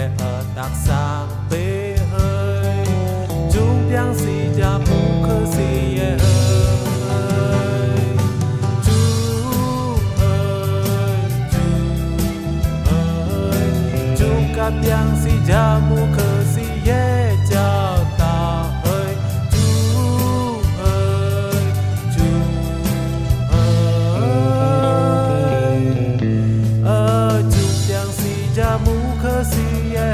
ye ở đặc sang bê hơi chúng biang si ja mu khơ si ye ơi chúng cả biang si ja mu khơ si ye chào ta ơi chú ơi chúng biang si ja mu khơ si ye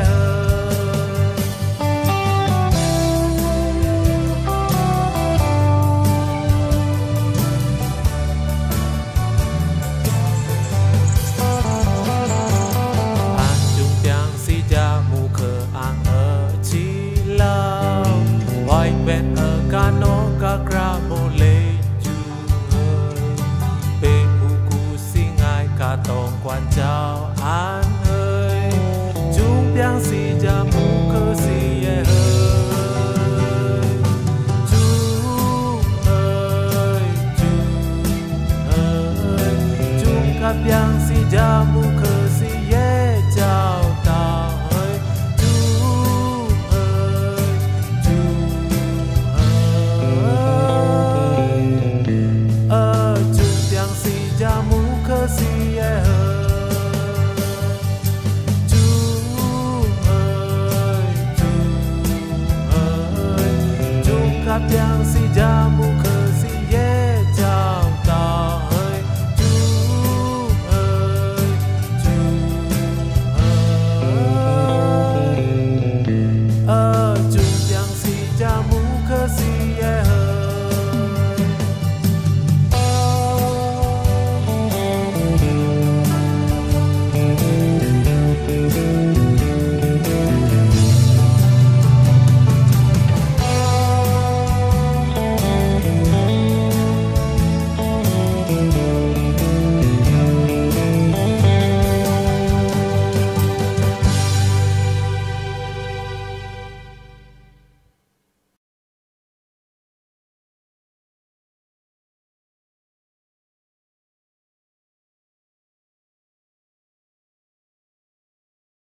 bên ở ca nó ca gra bồ lê chú ơi bê u cu si ngài ca tông quan trao an ơi chúng biang si